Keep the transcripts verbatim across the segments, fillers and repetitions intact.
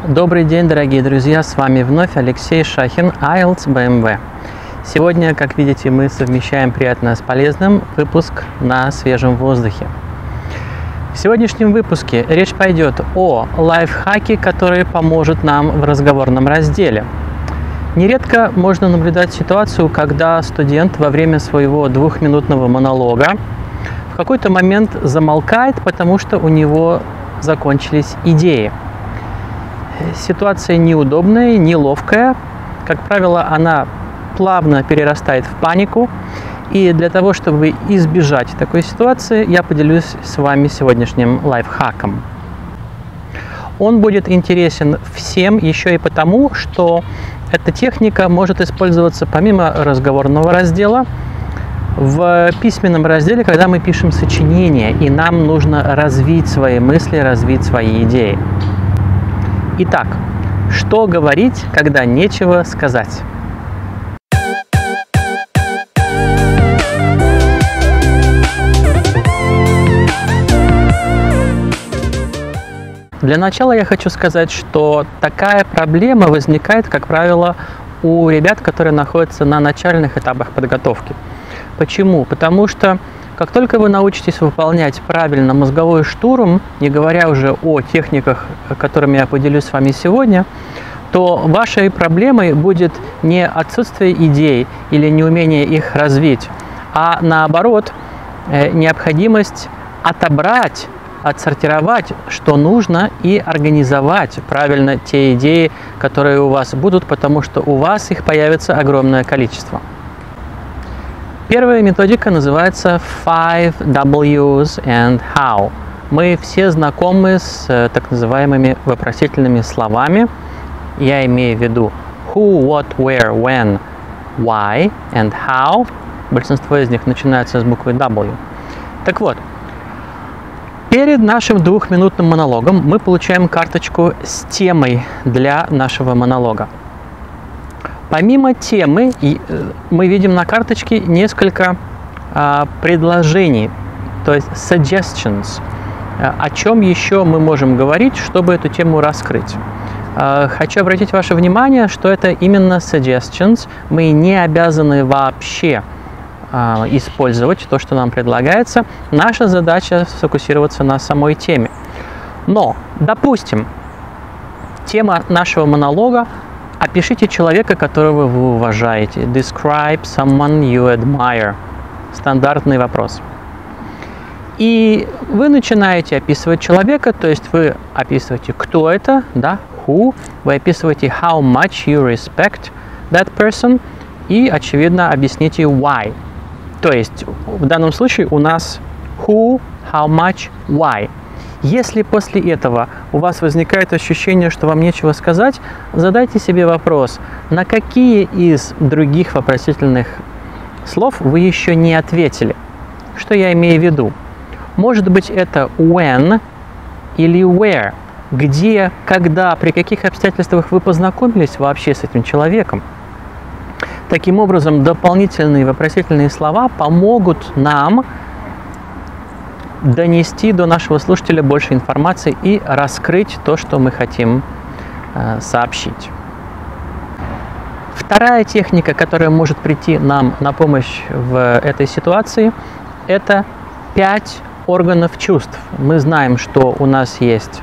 Добрый день, дорогие друзья, с вами вновь Алексей Шахин, ай эл ти эс би эм вэ. Сегодня, как видите, мы совмещаем приятное с полезным, выпуск на свежем воздухе. В сегодняшнем выпуске речь пойдет о лайфхаке, который поможет нам в разговорном разделе. Нередко можно наблюдать ситуацию, когда студент во время своего двухминутного монолога в какой-то момент замолкает, потому что у него закончились идеи. Ситуация неудобная, неловкая. Как правило, она плавно перерастает в панику. И для того, чтобы избежать такой ситуации, я поделюсь с вами сегодняшним лайфхаком. Он будет интересен всем еще и потому, что эта техника может использоваться помимо разговорного раздела в письменном разделе, когда мы пишем сочинение, и нам нужно развить свои мысли, развить свои идеи. Итак, что говорить, когда нечего сказать? Для начала я хочу сказать, что такая проблема возникает, как правило, у ребят, которые находятся на начальных этапах подготовки. Почему? Потому что как только вы научитесь выполнять правильно мозговой штурм, не говоря уже о техниках, которыми я поделюсь с вами сегодня, то вашей проблемой будет не отсутствие идей или неумение их развить, а наоборот, необходимость отобрать, отсортировать, что нужно, и организовать правильно те идеи, которые у вас будут, потому что у вас их появится огромное количество. Первая методика называется Five W's and How. Мы все знакомы с так называемыми вопросительными словами. Я имею в виду who, what, where, when, why and how. Большинство из них начинается с буквы W. Так вот, перед нашим двухминутным монологом мы получаем карточку с темой для нашего монолога. Помимо темы, мы видим на карточке несколько а, предложений, то есть suggestions. О чем еще мы можем говорить, чтобы эту тему раскрыть. А, хочу обратить ваше внимание, что это именно suggestions. Мы не обязаны вообще а, использовать то, что нам предлагается. Наша задача сфокусироваться на самой теме. Но, допустим, тема нашего монолога — опишите человека, которого вы уважаете. Describe someone you admire. Стандартный вопрос. И вы начинаете описывать человека, то есть вы описываете, кто это, да, who, вы описываете how much you respect that person, и, очевидно, объясните why. То есть в данном случае у нас who, how much, why. Если после этого у вас возникает ощущение, что вам нечего сказать, задайте себе вопрос, на какие из других вопросительных слов вы еще не ответили. Что я имею в виду? Может быть, это when или where, где, когда, при каких обстоятельствах вы познакомились вообще с этим человеком. Таким образом, дополнительные вопросительные слова помогут нам донести до нашего слушателя больше информации и раскрыть то, что мы хотим э, сообщить. Вторая техника, которая может прийти нам на помощь в этой ситуации, это пять органов чувств. Мы знаем, что у нас есть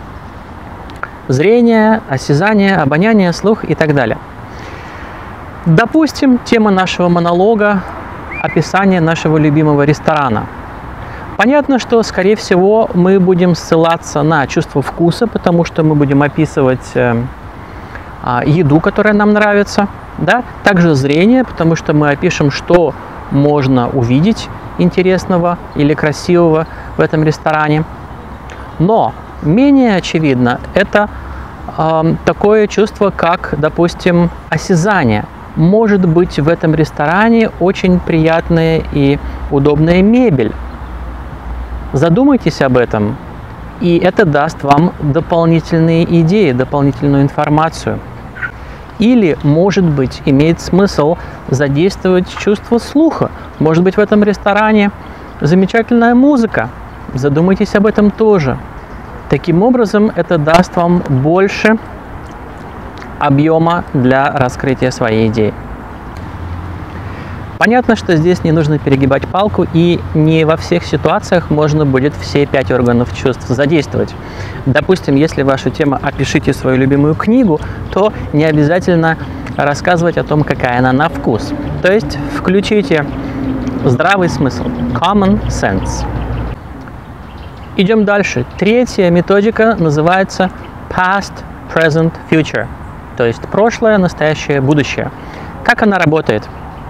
зрение, осязание, обоняние, слух и так далее. Допустим, тема нашего монолога – описание нашего любимого ресторана. Понятно, что, скорее всего, мы будем ссылаться на чувство вкуса, потому что мы будем описывать э, э, еду, которая нам нравится. Да? Также зрение, потому что мы опишем, что можно увидеть интересного или красивого в этом ресторане. Но менее очевидно это э, такое чувство, как, допустим, осязание. Может быть, в этом ресторане очень приятная и удобная мебель. Задумайтесь об этом, и это даст вам дополнительные идеи, дополнительную информацию. Или, может быть, имеет смысл задействовать чувство слуха. Может быть, в этом ресторане замечательная музыка. Задумайтесь об этом тоже. Таким образом, это даст вам больше объема для раскрытия своей идеи. Понятно, что здесь не нужно перегибать палку, и не во всех ситуациях можно будет все пять органов чувств задействовать. Допустим, если ваша тема «Опишите свою любимую книгу», то не обязательно рассказывать о том, какая она на вкус. То есть включите здравый смысл, common sense. Идем дальше. Третья методика называется past, present, future, то есть прошлое, настоящее, будущее. Как она работает?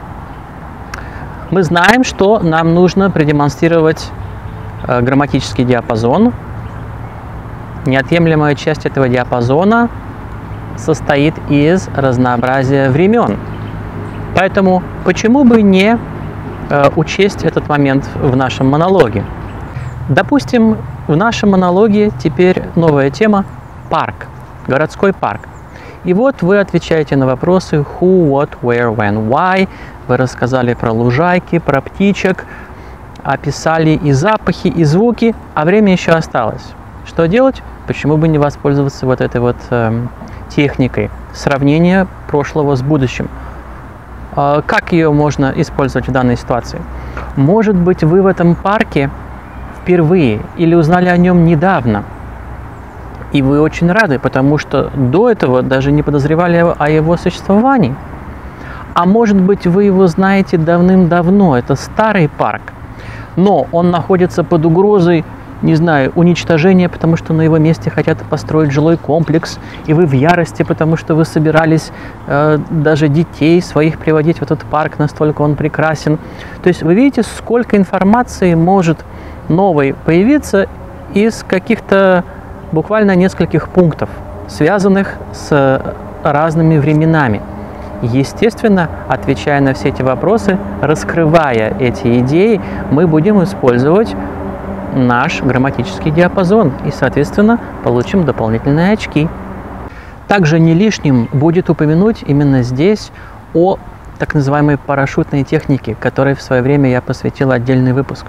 Мы знаем, что нам нужно продемонстрировать э, грамматический диапазон. Неотъемлемая часть этого диапазона состоит из разнообразия времен. Поэтому почему бы не э, учесть этот момент в нашем монологе? Допустим, в нашем монологе теперь новая тема – парк, городской парк. И вот вы отвечаете на вопросы who, what, where, when, why. Вы рассказали про лужайки, про птичек, описали и запахи, и звуки, а время еще осталось. Что делать? Почему бы не воспользоваться вот этой вот э, техникой сравнения прошлого с будущим? Э, как ее можно использовать в данной ситуации? Может быть, вы в этом парке впервые или узнали о нем недавно. И вы очень рады, потому что до этого даже не подозревали о его существовании. А может быть, вы его знаете давным-давно, это старый парк, но он находится под угрозой, не знаю, уничтожения, потому что на его месте хотят построить жилой комплекс, и вы в ярости, потому что вы собирались э, даже детей своих приводить в этот парк, настолько он прекрасен. То есть вы видите, сколько информации может новой появиться из каких-то буквально нескольких пунктов, связанных с разными временами. Естественно, отвечая на все эти вопросы, раскрывая эти идеи, мы будем использовать наш грамматический диапазон и, соответственно, получим дополнительные очки. Также не лишним будет упомянуть именно здесь о так называемой парашютной технике, которой в свое время я посвятил отдельный выпуск.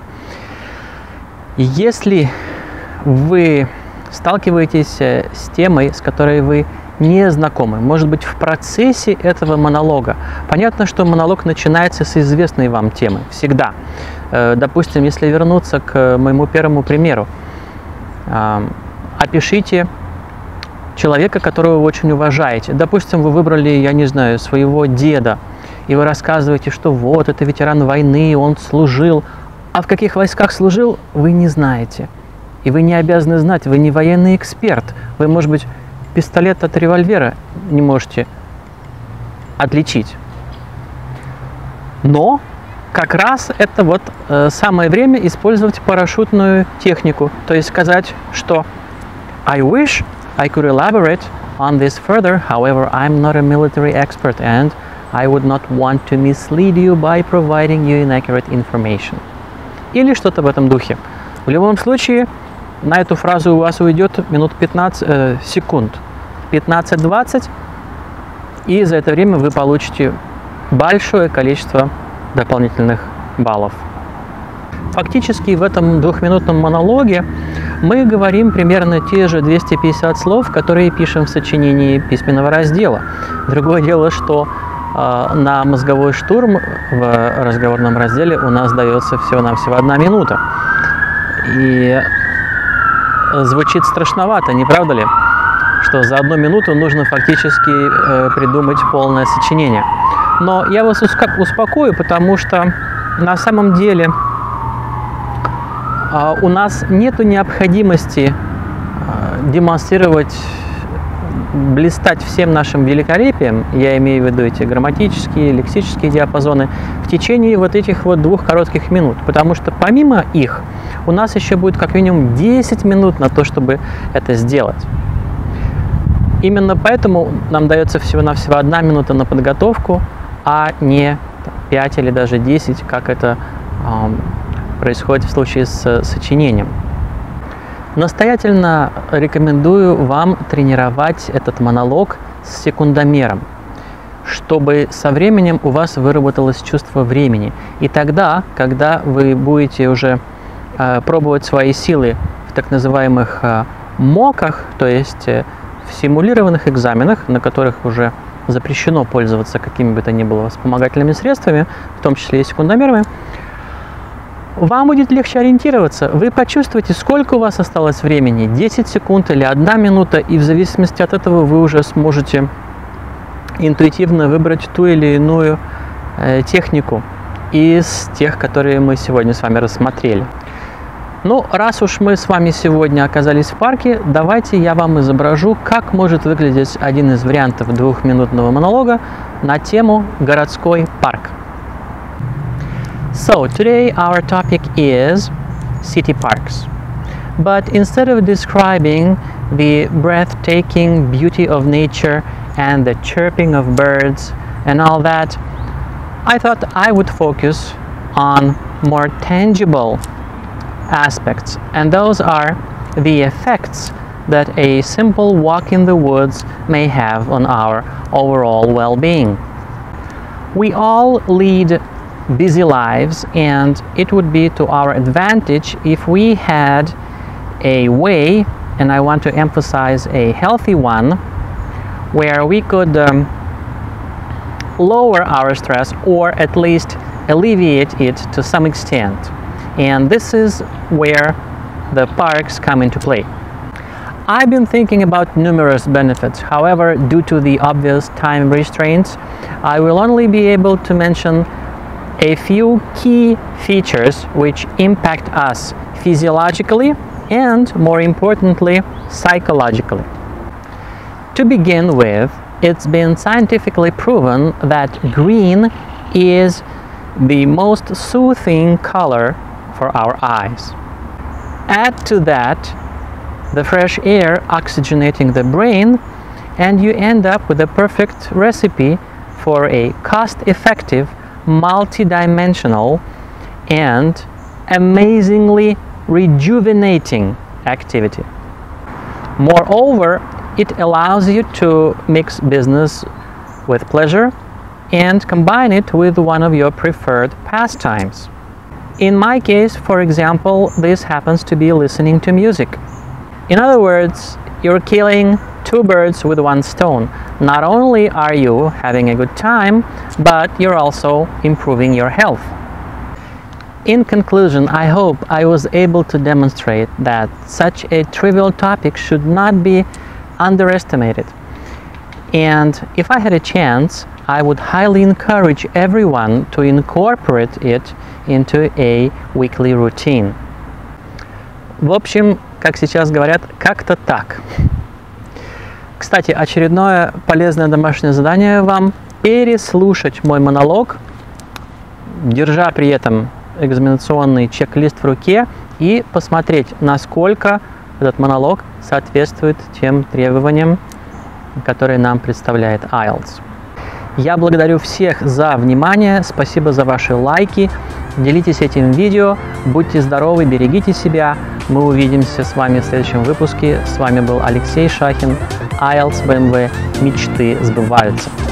Если вы сталкиваетесь с темой, с которой вы не знакомы, может быть, в процессе этого монолога. Понятно, что монолог начинается с известной вам темы, всегда. Допустим, если вернуться к моему первому примеру, опишите человека, которого вы очень уважаете. Допустим, вы выбрали, я не знаю, своего деда, и вы рассказываете, что вот, это ветеран войны, он служил, а в каких войсках служил, вы не знаете. И вы не обязаны знать, вы не военный эксперт. Вы, может быть, пистолет от револьвера не можете отличить. Но как раз это вот э, самое время использовать парашютную технику. То есть сказать, что I wish I could elaborate on this further, however, I'm not a military expert and I would not want to mislead you by providing you inaccurate information. Или что-то в этом духе. В любом случае, на эту фразу у вас уйдет минут пятнадцать, э, секунд, пятнадцать-двадцать, и за это время вы получите большое количество дополнительных баллов. Фактически в этом двухминутном монологе мы говорим примерно те же двести пятьдесят слов, которые пишем в сочинении письменного раздела. Другое дело, что э, на мозговой штурм в разговорном разделе у нас дается всего-навсего одна минута. И звучит страшновато, не правда ли? Что за одну минуту нужно фактически э, придумать полное сочинение. Но я вас успокою, потому что на самом деле э, у нас нет необходимости э, демонстрировать, блистать всем нашим великолепием, я имею в виду эти грамматические, лексические диапазоны, в течение вот этих вот двух коротких минут. Потому что помимо их у нас еще будет как минимум десять минут на то, чтобы это сделать. Именно поэтому нам дается всего-навсего одна минута на подготовку, а не пять или даже десять, как это э, происходит в случае с сочинением. Настоятельно рекомендую вам тренировать этот монолог с секундомером, чтобы со временем у вас выработалось чувство времени. И тогда, когда вы будете уже э, пробовать свои силы в так называемых э, моках, то есть в симулированных экзаменах, на которых уже запрещено пользоваться какими бы то ни было вспомогательными средствами, в том числе и секундомерами, вам будет легче ориентироваться. Вы почувствуете, сколько у вас осталось времени, десять секунд или одна минута, и в зависимости от этого вы уже сможете интуитивно выбрать ту или иную э, технику из тех, которые мы сегодня с вами рассмотрели. Ну, раз уж мы с вами сегодня оказались в парке, давайте я вам изображу, как может выглядеть один из вариантов двухминутного монолога на тему «Городской парк». So, today our topic is city parks. But instead of describing the breathtaking beauty of nature and the chirping of birds and all that, I thought I would focus on more tangible aspects, and those are the effects that a simple walk in the woods may have on our overall well-being. We all lead busy lives, and it would be to our advantage if we had a way, and I want to emphasize a healthy one, where we could um, lower our stress or at least alleviate it to some extent. And this is where the parks come into play. I've been thinking about numerous benefits. However, due to the obvious time restraints, I will only be able to mention a few key features which impact us physiologically and, more importantly, psychologically. To begin with, it's been scientifically proven that green is the most soothing color for our eyes. Add to that the fresh air oxygenating the brain, and you end up with a perfect recipe for a cost-effective, multi-dimensional, and amazingly rejuvenating activity. Moreover, it allows you to mix business with pleasure and combine it with one of your preferred pastimes. In my case, for example, this happens to be listening to music. In other words, you're killing two birds with one stone. Not only are you having a good time, but you're also improving your health. In conclusion, I hope I was able to demonstrate that such a trivial topic should not be underestimated. And if I had a chance, I would highly encourage everyone to incorporate it into a weekly routine. В общем, как сейчас говорят, как-то так. Кстати, очередное полезное домашнее задание вам – переслушать мой монолог, держа при этом экзаменационный чек-лист в руке, и посмотреть, насколько этот монолог соответствует тем требованиям, которые нам представляет айлтс. Я благодарю всех за внимание, спасибо за ваши лайки, делитесь этим видео, будьте здоровы, берегите себя. Мы увидимся с вами в следующем выпуске. С вами был Алексей Шахин, айлтс бэ эм вэ. Мечты сбываются.